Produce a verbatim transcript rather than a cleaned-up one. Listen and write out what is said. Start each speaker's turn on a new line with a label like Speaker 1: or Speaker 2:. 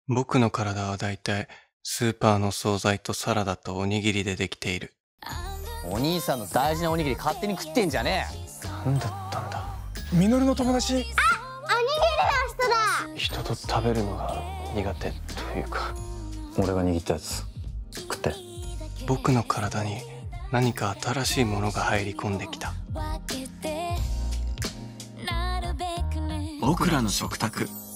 Speaker 1: 僕の体はだいたいスーパーの惣菜とサラダとおにぎりでできている。
Speaker 2: お兄さんの大事なおにぎり勝手に食ってんじゃね
Speaker 1: え。何だったんだ。
Speaker 3: ミノルの友達。あ、
Speaker 4: おにぎりの人だ。
Speaker 1: 人と食べるのが苦手というか。
Speaker 5: 俺が握ったやつ食って。
Speaker 1: 僕の体に何か新しいものが入り込んできた。
Speaker 6: 僕らの食卓。